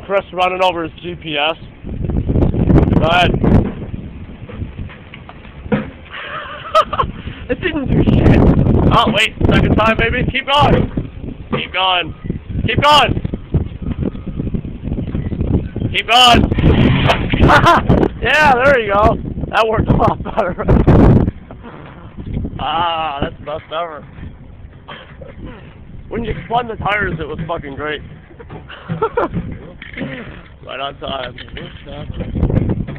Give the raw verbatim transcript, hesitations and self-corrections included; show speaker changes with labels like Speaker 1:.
Speaker 1: Chris running over his G P S. Go ahead. It didn't do shit. Oh, wait. Second time, baby. Keep going. Keep going. Keep going. Keep going. Yeah, there you go. That worked a lot better. Ah, that's the best ever. When you spun the tires, it was fucking great. Right on time.